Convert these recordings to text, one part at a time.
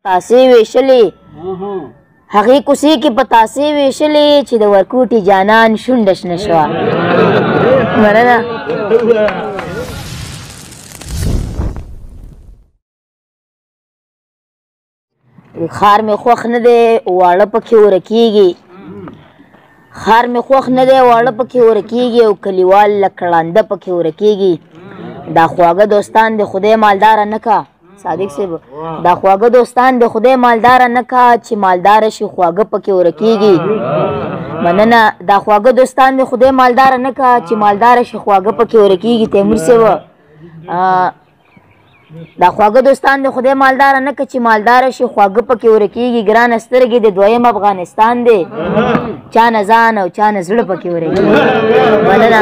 تاسې ویشلې هغې کوڅې کې په تاسې ویشلې چې د ورکوټي جانان شونډه شنه شوه. مننه. خار مې خوښ نه دی واړه پکې ورکېږي. خار مې خوښ نه دی واړه پکې ورکېږي او کلیوال لکړانده پکې ورکېږي. دا خواږه دوستان د خدای مالداره نه کا صادق صاحب، دا خواږه دوستان د خدای مالداره نه کا چې مالداره شي خواږه پکې ورکېږي. مننه. دا خواږه دوستان د خدای مالداره نه کا چې مالداره شي خواږه پکې ورکېږي. تیمور صاحب دا خواږه دوستان د خدای مالداره نه که چې مالداره شي خواږه پکې ورکېږي. ګرانه سترګې د دویم افغانستان دی چا نه ځان او چا نه زړه پکې ورکېږي. مننه.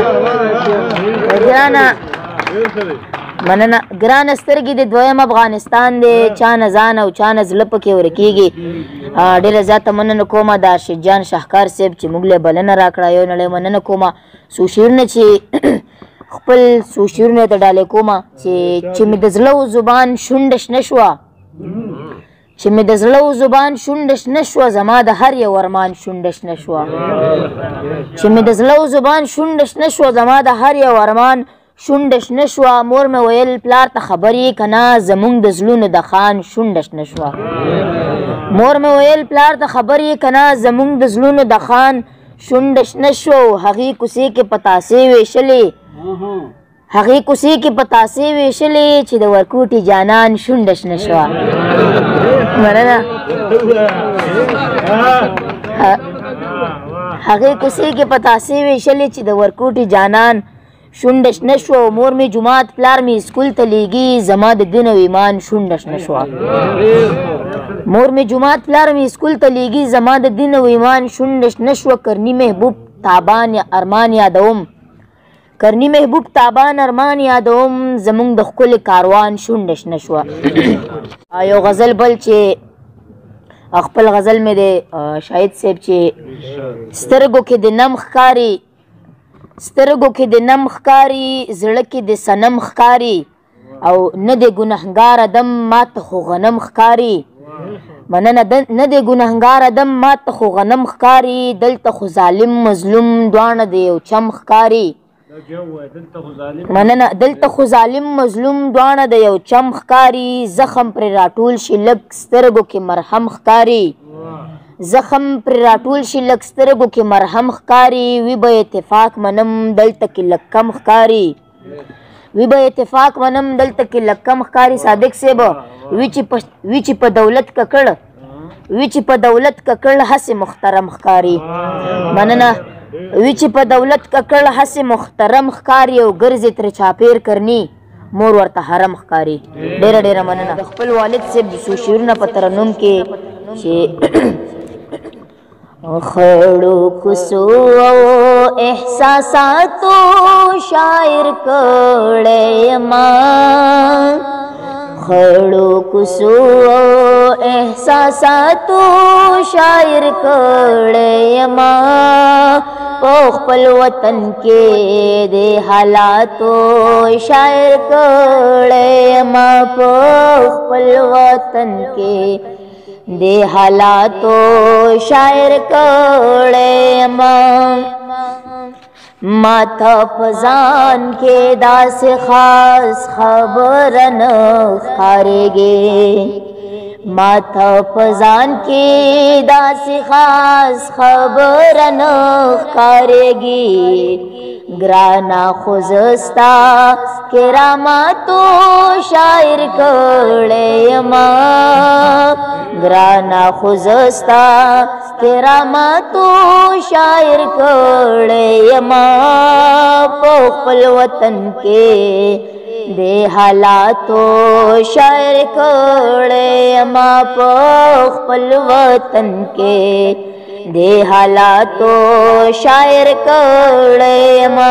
مننه. ګرانه سترګې د دویم افغانستان دی چا نه ځان او چا نه زړه پکې ورکېږي. ډېره زیاته مننه کومه د ارشد جان شاهکار صاحب چې موږ له بلنه راکړه. یو نړۍ مننه کومه څو شعرونه چې خپل څو شعرونه ته ډالۍ کومه چې مې د زړه و زبان شونډه شنه شوه، چې مې د زړه و زبان شونډه شنه شوه، زما د هر یو ارمان شونډه شنه شوه، چې مې د زړه و زبان شونډه شنه شوه، زما د هر یو ارمان شونډه شنه شوه. مور مې ویل پلار ته خبر یې که نه زمونږ د زړونو د خان شونډه شنه شوه. مور مې ویل پلار ته خبر یې که نه زمونږ د زړونو د خان شونډه شنه شوه. هغې کوڅې کې په تاسې ویشلې، هغې کوڅې کې په تاسې ویشلې چې د ورکوټي جانان شونډه شنه شوه. مننه. هغې کوڅې کې په تاسې ویشلې چې د ورکوټي جانان شونډه شنه شوه. مور مې جومات پلار مې اسکول ته لیږي، زما د دین او ایمان شونډه شنه شوه. مور مې جومات پلار مې اسکول ته لیږي، زما د دین او ایمان شونډه شنه شوه. کرني محبوب تابان ارمان یادوم، کرني محبوب تابان ارمان یادوم، زمونږ د ښکلي کاروان شونډه شنه شوه. یو غزل بل چې خپل غزل مې د شاهد صاحب چې سترګو کې د نم ښکاري، سترګو کې د نم ښکاري، زړه کې د صنم ښکاري، او نه د ګنهګار دم ماته خو غنم ښکاري. مننه. نه د ګنهګار دم ماته خو غنم ښکاري، دلته خو ظالم مظلوم دواړه د یو چم ښکاري. مننه. دلته خو ظالم مظلوم دواړه د یو چم ښکاري، زخم پرې راټول شي لږ سترګو کې مرهم ښکاري، زخم پرې راټول شي لږ سترګو کې مرهم ښکاري. وي به اتفاق منم دلته کې لږ کم ښکاري، وي به اتفاق منم دلته کې لږ کم ښکاري. صادق صاحب وي چې په دولت ککړ، وي چې په دولت ککړ هسې محترم ښکاري. مننه. وی چې په دولت ککړ هسې محترم ښکاري، او ګرځې ترې چاپېر کرني مور ورته حرم ښکاري. ډېره ډېره مننه. د خپل والد صاحب د څو شعرونه په ترنم کې چې خړو کوڅو او احساساتو شاعر کړی یما، خړو کوڅو او احساساتو شاعر کړی یما، په خپل وطن کې د حالاتو شاعر کړی یما، په خپل وطن کې د حالاتو شاعر کړی یما. ماته په ځان کې داسې خاص خبره نه ښکارېږي، ماته په ځان کې داسې خاص خبره نه ښکارېږي، ګرانه خو زه ستا کراماتو شاعر کړی یما، ګرانه خو زه ستا کراماتو شاعر کړی یما، په خپل وطن کې د حالاتو شاعر کړی یما، په خپل وطن کې د حالاتو شاعر کړی یما.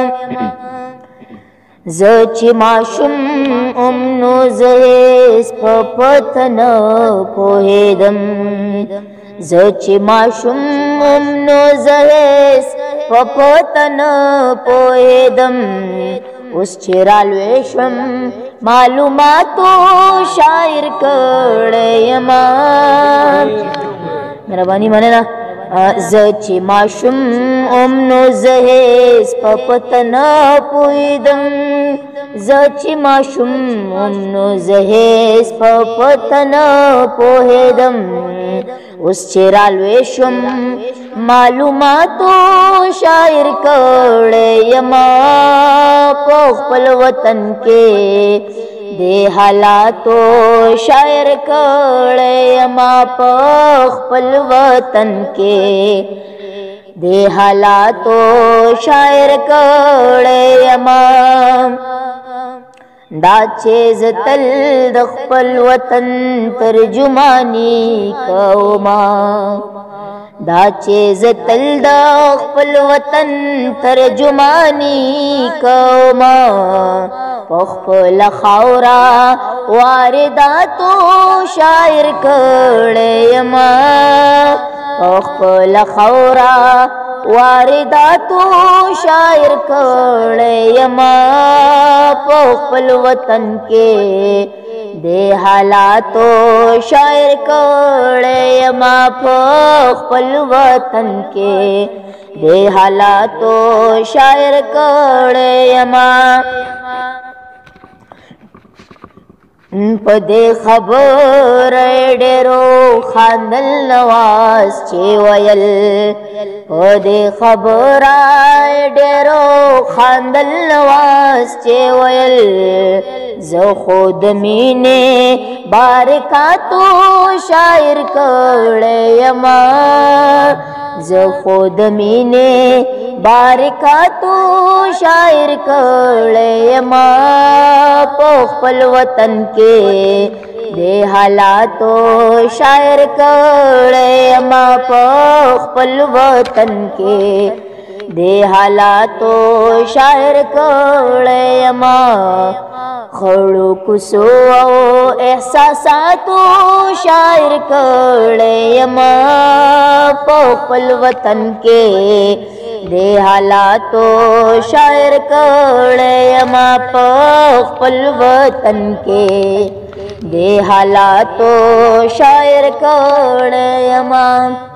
زه چې ماشوم ام نو زه هېڅ په پته نه پوهېدم، زه چې ماشوم ام نو زه هېڅ په پته نه پوهېدم، उस चेरालवेशम मालूमातो शायर कड़यमा मेहरबानी माने ना ज़ची माशुम ओमनो जहेज पपतन पुइदम ज़ची माशुम ओमनो जहेज पपतन पोहेदम उस चेरालवेशम मालूमातो शायर कड़यमा पोखपल वतन के दे हालातो शायर कड़यमा पोखपल वतन के दे हालातो शायर कड़यमा दाचेज तल दखपल वतन तर्जुमानी कौमा दाचेज तल दखपल वतन तर्जुमानी कौमा पखपल खावरा वारिदातो शायर कड़यमा पखपल खावरा वारिदातो शायर कड़यमा पखपल वतन के दे हालातो शायर कड़यमा पखपल वतन के दे हालातो शायर कड़यमा पदे खबर डेरो खानल नवाज चेवयल पदे खबर डेरो खानल नवाज चेवयल ज खुद मीने बारका तो शायर कड़यमा ज खुद मीने बारका तो शायर कड़यमा पोखपल वतन के दे हालातो शायर कड़यमा पोखपल वतन के दे हालातो शायर कड़यमा खड़ो कुसो एहसासातो शायर कड़यमा पोखपल वतन के दे हालातो शायर कड़यमा पोखपल वतन के दे हालातो शायर कड़यमा।